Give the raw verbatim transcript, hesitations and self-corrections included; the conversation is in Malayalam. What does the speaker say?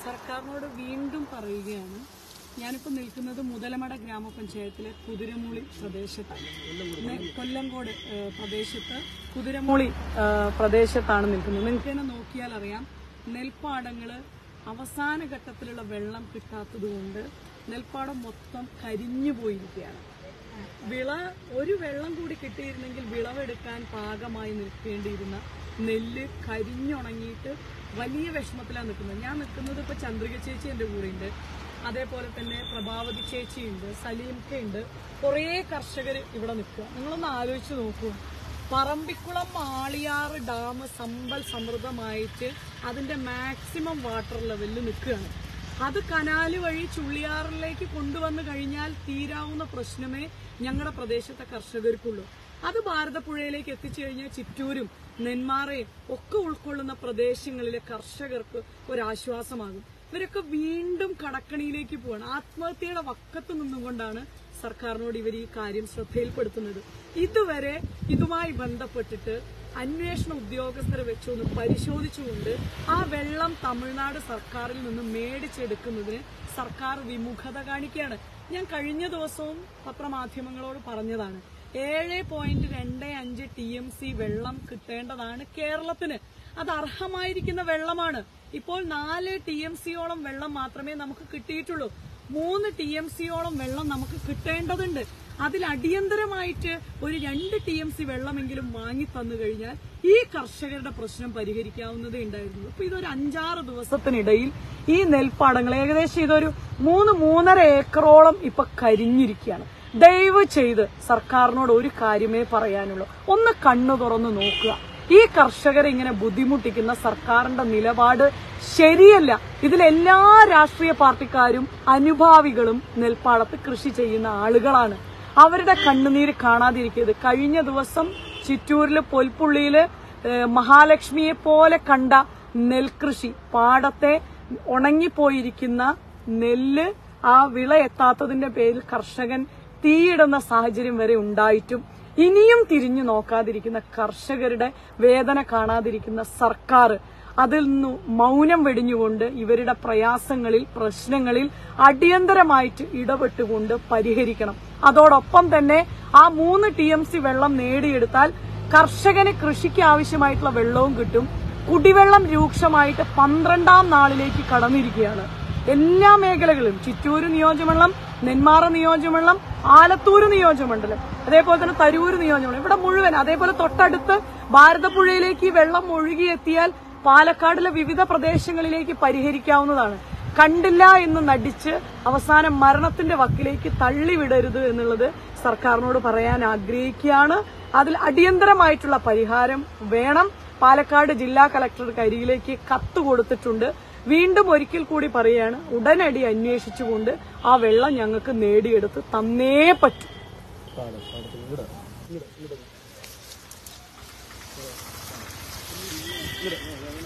സർക്കാരിനോട് വീണ്ടും പറയുകയാണ്. ഞാനിപ്പോൾ നിൽക്കുന്നത് മുതലമട ഗ്രാമപഞ്ചായത്തിലെ കുതിരമുളി പ്രദേശത്താണ്. കൊല്ലങ്കോട് പ്രദേശത്ത് കുതിരമുളി പ്രദേശത്താണ് നിൽക്കുന്നത്. നിങ്ങൾക്ക് തന്നെ നോക്കിയാൽ അറിയാം, നെൽപ്പാടങ്ങൾ അവസാന ഘട്ടത്തിലുള്ള വെള്ളം കിട്ടാത്തത് കൊണ്ട് നെൽപ്പാടം മൊത്തം കരിഞ്ഞു പോയിരിക്കുകയാണ്. വിള ഒരു വെള്ളം കൂടി കിട്ടിയിരുന്നെങ്കിൽ വിളവെടുക്കാൻ പാകമായി നിൽക്കേണ്ടിയിരുന്ന നെല്ല് കരിഞ്ഞുണങ്ങിയിട്ട് വലിയ വിഷമത്തിലാണ് നിൽക്കുന്നത്. ഞാൻ നിൽക്കുന്നത് ഇപ്പോൾ ചന്ദ്രിക ചേച്ചി എൻ്റെ കൂടെയുണ്ട്, അതേപോലെ തന്നെ പ്രഭാവതി ചേച്ചിയുണ്ട്, സലീംക്കയുണ്ട്, കുറേ കർഷകർ ഇവിടെ നിൽക്കുക. നിങ്ങളൊന്ന് ആലോചിച്ച് നോക്കൂ. പറമ്പിക്കുളം ആളിയാറ് ഡാം സമ്പൽ സമൃദ്ധമായിട്ട് അതിൻ്റെ മാക്സിമം വാട്ടർ ലെവലിൽ നിൽക്കുകയാണ്. അത് കനാല് വഴി ചുള്ളിയാറിലേക്ക് കൊണ്ടുവന്നു കഴിഞ്ഞാൽ തീരാവുന്ന പ്രശ്നമേ ഞങ്ങളുടെ പ്രദേശത്തെ കർഷകർക്കുള്ളൂ. അത് ഭാരതപ്പുഴയിലേക്ക് എത്തിച്ചു കഴിഞ്ഞാൽ ചിറ്റൂരും നെന്മാറയും ഒക്കെ ഉൾക്കൊള്ളുന്ന പ്രദേശങ്ങളിലെ കർഷകർക്ക് ഒരാശ്വാസമാകും. ഇവരൊക്കെ വീണ്ടും കടക്കണിയിലേക്ക് പോവാണ്. ആത്മഹത്യയുടെ വക്കത്ത് നിന്നുകൊണ്ടാണ് സർക്കാരിനോട് ഇവർ ഈ കാര്യം ശ്രദ്ധയിൽപ്പെടുത്തുന്നത്. ഇതുവരെ ഇതുമായി ബന്ധപ്പെട്ടിട്ട് അന്വേഷണ ഉദ്യോഗസ്ഥരെ വെച്ചൊന്ന് പരിശോധിച്ചുകൊണ്ട് ആ വെള്ളം തമിഴ്നാട് സർക്കാരിൽ നിന്ന് മേടിച്ചെടുക്കുന്നതിന് സർക്കാർ വിമുഖത കാണിക്കുകയാണ്. ഞാൻ കഴിഞ്ഞ ദിവസവും പത്രമാധ്യമങ്ങളോട് പറഞ്ഞതാണ്, ഏഴ് പോയിന്റ് രണ്ട് അഞ്ച് ടി എം സി വെള്ളം കിട്ടേണ്ടതാണ് കേരളത്തിന്. അത് അർഹമായിരിക്കുന്ന വെള്ളമാണ്. ഇപ്പോൾ നാല് ടി എം സിയോളം വെള്ളം മാത്രമേ നമുക്ക് കിട്ടിയിട്ടുള്ളൂ. മൂന്ന് ടി എം സിയോളം വെള്ളം നമുക്ക് കിട്ടേണ്ടതുണ്ട്. അതിൽ അടിയന്തരമായിട്ട് ഒരു രണ്ട് ടി എം സി വെള്ളമെങ്കിലും വാങ്ങി തന്നു കഴിഞ്ഞാൽ ഈ കർഷകരുടെ പ്രശ്നം പരിഹരിക്കാവുന്നതേ ഉണ്ടായിരുന്നു. അപ്പൊ ഇതൊരു അഞ്ചാറ് ദിവസത്തിനിടയിൽ ഈ നെൽപ്പാടങ്ങൾ ഏകദേശം ഇതൊരു മൂന്ന് മൂന്നര ഏക്കറോളം ഇപ്പൊ കരിഞ്ഞിരിക്കുകയാണ്. ദയവ് ചെയ്ത് സർക്കാരിനോട് ഒരു കാര്യമേ പറയാനുള്ളൂ, ഒന്ന് കണ്ണു തുറന്ന് നോക്കുക. ഈ കർഷകരെ ഇങ്ങനെ ബുദ്ധിമുട്ടിക്കുന്ന സർക്കാരിന്റെ നിലപാട് ശരിയല്ല. ഇതിലെല്ലാ രാഷ്ട്രീയ പാർട്ടിക്കാരും അനുഭാവികളും നെൽപ്പാടത്ത് കൃഷി ചെയ്യുന്ന ആളുകളാണ്. അവരുടെ കണ്ണുനീര് കാണാതിരിക്കരുത്. കഴിഞ്ഞ ദിവസം ചിറ്റൂരില് പൊൽപ്പുള്ളിയില് മഹാലക്ഷ്മിയെ പോലെ കണ്ട നെൽകൃഷി, പാടത്തെ ഉണങ്ങിപ്പോയിരിക്കുന്ന നെല്ല് ആ വിള എത്താത്തതിന്റെ പേരിൽ കർഷകൻ തീയിടുന്ന സാഹചര്യം വരെ ഉണ്ടായിട്ടും ഇനിയും തിരിഞ്ഞു നോക്കാതിരിക്കുന്ന കർഷകരുടെ വേദന കാണാതിരിക്കുന്ന സർക്കാർ അതിൽ നിന്ന് മൗനം വെടിഞ്ഞുകൊണ്ട് ഇവരുടെ പ്രയാസങ്ങളിൽ പ്രശ്നങ്ങളിൽ അടിയന്തരമായിട്ട് ഇടപെട്ടുകൊണ്ട് പരിഹരിക്കണം. അതോടൊപ്പം തന്നെ ആ മൂന്ന് ടി എം സി വെള്ളം നേടിയെടുത്താൽ കർഷകന് കൃഷിക്ക് ആവശ്യമായിട്ടുള്ള വെള്ളവും കിട്ടും. കുടിവെള്ളം രൂക്ഷമായിട്ട് പന്ത്രണ്ടാം നാളിലേക്ക് കടന്നിരിക്കുകയാണ്. എല്ലാ മേഖലകളിലും ചിറ്റൂര് നിയോജകമണ്ഡലം, നെന്മാറ നിയോജകമണ്ഡലം, ആലത്തൂര് നിയോജകമണ്ഡലം, അതേപോലെ തന്നെ തരൂര് നിയോജകമണ്ഡലം, ഇവിടെ മുഴുവൻ, അതേപോലെ തൊട്ടടുത്ത് ഭാരതപ്പുഴയിലേക്ക് വെള്ളം ഒഴുകിയെത്തിയാൽ പാലക്കാടിലെ വിവിധ പ്രദേശങ്ങളിലേക്ക് പരിഹരിക്കാവുന്നതാണ്. കണ്ടില്ല എന്ന് നടിച്ച് അവസാനം മരണത്തിന്റെ വക്കിലേക്ക് തള്ളിവിടരുത് എന്നുള്ളത് സർക്കാരിനോട് പറയാൻ ആഗ്രഹിക്കുകയാണ്. അതിൽ അടിയന്തരമായിട്ടുള്ള പരിഹാരം വേണം. പാലക്കാട് ജില്ലാ കളക്ടർക്ക് അരികിലേക്ക് കത്ത് കൊടുത്തിട്ടുണ്ട്. വീണ്ടും ഒരിക്കൽ കൂടി പറയുകയാണ്, ഉടനടി അന്വേഷിച്ചുകൊണ്ട് ആ വെള്ളം ഞങ്ങൾക്ക് നേടിയെടുത്ത് തന്നേ പറ്റൂ. ഇവിടെ